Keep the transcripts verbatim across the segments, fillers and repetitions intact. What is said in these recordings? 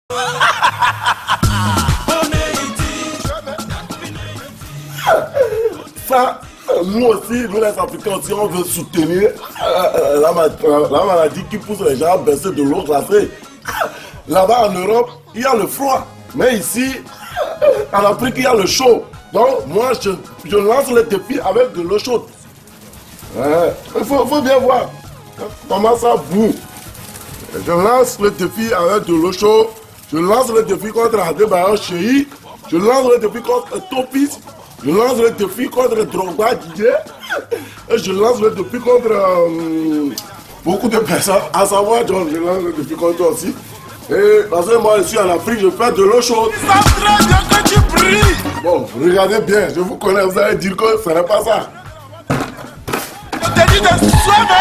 Ça, nous aussi, nous les Africains aussi, on veut soutenir euh, la, la maladie qui pousse les gens à baisser de l'eau glacée. Là-bas en Europe, il y a le froid. Mais ici, en Afrique, il y a le chaud. Donc, moi, je, je lance le défi avec de l'eau chaude. Il ouais, faut, faut bien voir comment ça boue. Je lance le défi avec de l'eau chaude. Je lance le défi contre Adebayor Cheyi. Je lance le défi contre Topis. Je lance le défi contre Drogba Didier. Et je lance le défi contre euh, beaucoup de personnes. À savoir, John, je lance le défi contre toi aussi. Et parce que moi, je suis en Afrique, je fais de l'eau chaude. Ça très bien que tu brilles. Bon, regardez bien, je vous connais, vous allez dire que ce n'est pas ça. Je t'ai dit de sauver.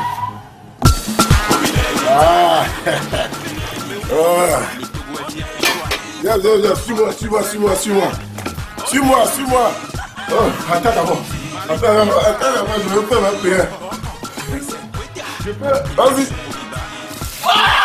Ah. Ah. Viens, viens, viens, suis-moi, suis-moi, suis-moi, suis-moi. Suis-moi, suis-moi. Oh, attends d'abord. Attends d'abord, attends d'abord, je vais faire ma prière. Je peux, vas-y.